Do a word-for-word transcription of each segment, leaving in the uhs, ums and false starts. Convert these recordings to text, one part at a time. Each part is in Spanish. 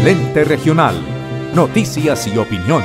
El Ente Regional. Noticias y opinión.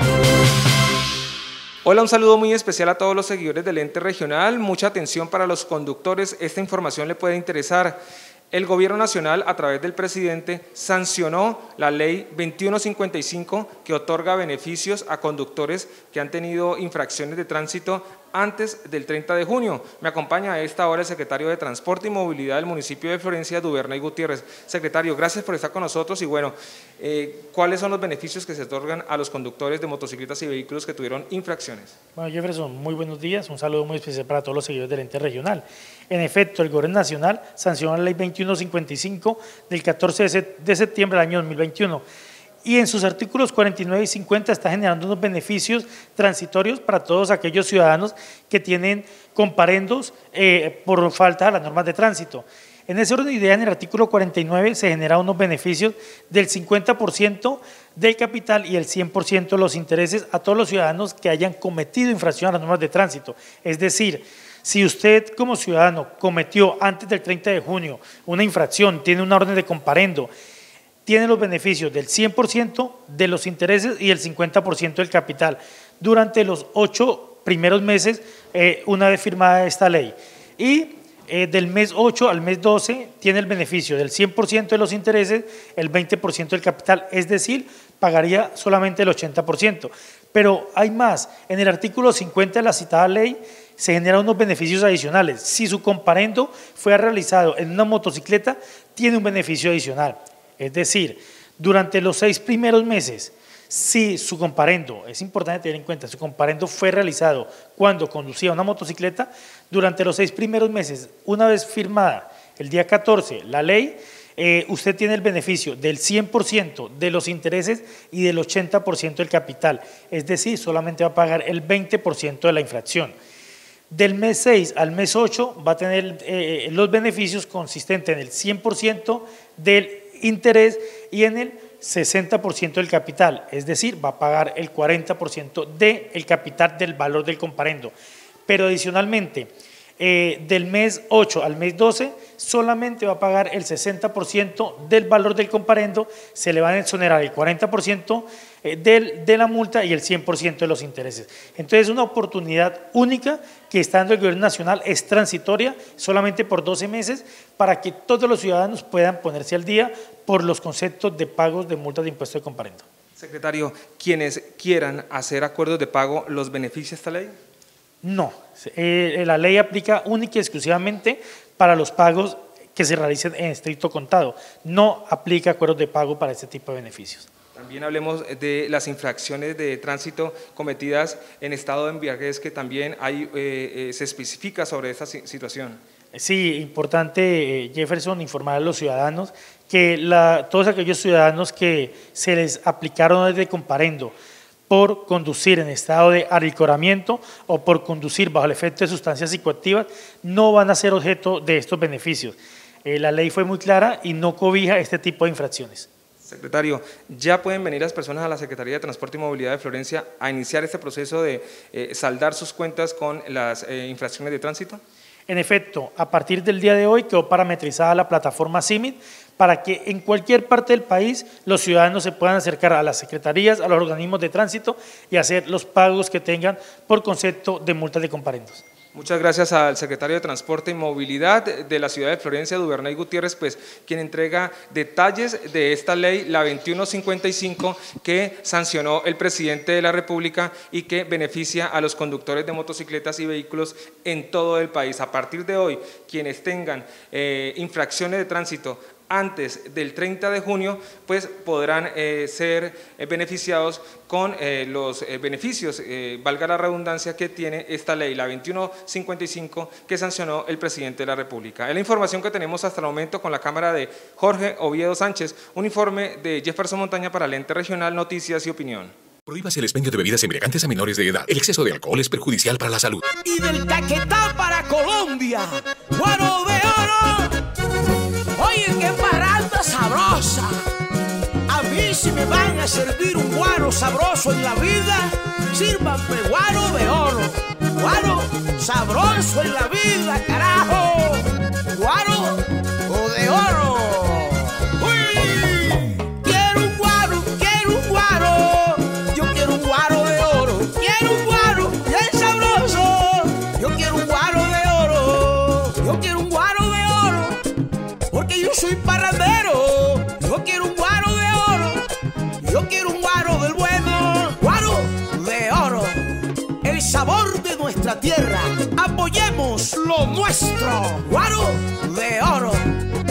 Hola, un saludo muy especial a todos los seguidores del Ente Regional. Mucha atención para los conductores. Esta información le puede interesar. El Gobierno Nacional, a través del presidente, sancionó la ley veintiuno cincuenta y cinco que otorga beneficios a conductores que han tenido infracciones de tránsito antes del treinta de junio. Me acompaña a esta hora el secretario de Transporte y Movilidad del municipio de Florencia, Duvernay Gutiérrez. Secretario, gracias por estar con nosotros y bueno, eh, ¿cuáles son los beneficios que se otorgan a los conductores de motocicletas y vehículos que tuvieron infracciones? Bueno, Jefferson, muy buenos días, un saludo muy especial para todos los seguidores del Ente Regional. En efecto, el Gobierno Nacional sancionó la ley veintiuno cincuenta y cinco del catorce de septiembre del año dos mil veintiuno. Y en sus artículos cuarenta y nueve y cincuenta está generando unos beneficios transitorios para todos aquellos ciudadanos que tienen comparendos eh, por falta de las normas de tránsito. En ese orden de idea, en el artículo cuarenta y nueve se generan unos beneficios del cincuenta por ciento del capital y el cien por ciento de los intereses a todos los ciudadanos que hayan cometido infracción a las normas de tránsito. Es decir, si usted como ciudadano cometió antes del treinta de junio una infracción, tiene una orden de comparendo, tiene los beneficios del cien por ciento de los intereses y el cincuenta por ciento del capital durante los ocho primeros meses eh, una vez firmada esta ley. Y eh, del mes ocho al mes doce tiene el beneficio del cien por ciento de los intereses, el veinte por ciento del capital, es decir, pagaría solamente el ochenta por ciento. Pero hay más, en el artículo cincuenta de la citada ley se generan unos beneficios adicionales. Si su comparendo fue realizado en una motocicleta, tiene un beneficio adicional. Es decir, durante los seis primeros meses, si su comparendo, es importante tener en cuenta, su comparendo fue realizado cuando conducía una motocicleta, durante los seis primeros meses, una vez firmada el día catorce la ley, eh, usted tiene el beneficio del cien por ciento de los intereses y del ochenta por ciento del capital, es decir, solamente va a pagar el veinte por ciento de la infracción. Del mes seis al mes ocho va a tener eh, los beneficios consistentes en el cien por ciento del interés y en el sesenta por ciento del capital, es decir, va a pagar el cuarenta por ciento del capital del valor del comparendo. Pero adicionalmente, eh, del mes ocho al mes doce, solamente va a pagar el sesenta por ciento del valor del comparendo, se le van a exonerar el cuarenta por ciento del, de la multa y el cien por ciento de los intereses. Entonces, es una oportunidad única que está dando el Gobierno Nacional, es transitoria, solamente por doce meses, para que todos los ciudadanos puedan ponerse al día por los conceptos de pagos de multas de impuesto de comparendo. Secretario, quienes quieran hacer acuerdos de pago, ¿los beneficia esta ley? No, eh, la ley aplica única y exclusivamente para los pagos que se realicen en estricto contado, no aplica acuerdos de pago para este tipo de beneficios. También hablemos de las infracciones de tránsito cometidas en estado de embriaguez, que también hay, eh, eh, se especifica sobre esta situación. Sí, importante, Jefferson, informar a los ciudadanos que la, todos aquellos ciudadanos que se les aplicaron desde comparendo por conducir en estado de alicoramiento o por conducir bajo el efecto de sustancias psicoactivas no van a ser objeto de estos beneficios. Eh, la ley fue muy clara y no cobija este tipo de infracciones. Secretario, ¿ya pueden venir las personas a la Secretaría de Transporte y Movilidad de Florencia a iniciar este proceso de eh, saldar sus cuentas con las eh, infracciones de tránsito? En efecto, a partir del día de hoy quedó parametrizada la plataforma CIMIT para que en cualquier parte del país los ciudadanos se puedan acercar a las secretarías, a los organismos de tránsito y hacer los pagos que tengan por concepto de multas de comparendos. Muchas gracias al secretario de Transporte y Movilidad de la ciudad de Florencia, Duvernay Gutiérrez, pues, quien entrega detalles de esta ley, la veintiuno cincuenta y cinco, que sancionó el presidente de la República y que beneficia a los conductores de motocicletas y vehículos en todo el país. A partir de hoy, quienes tengan eh, infracciones de tránsito antes del treinta de junio, pues podrán eh, ser eh, beneficiados con eh, los eh, beneficios, eh, valga la redundancia, que tiene esta ley, la veintiuno cincuenta y cinco, que sancionó el presidente de la República. Es la información que tenemos hasta el momento con la cámara de Jorge Oviedo Sánchez, un informe de Jefferson Montaña para el Ente Regional, Noticias y Opinión. Prohíbase el expendio de bebidas embriagantes a menores de edad. El exceso de alcohol es perjudicial para la salud. Y del Caquetá para Colombia, Guaro de Oro. Oye, qué parranda sabrosa. A mí si me van a servir un guaro sabroso en la vida, sírvanme guaro de oro. Guaro sabroso en la vida, carajo. Guaro o de oro. Uy, quiero un guaro de nuestra tierra. Apoyemos lo nuestro. Guaro de oro.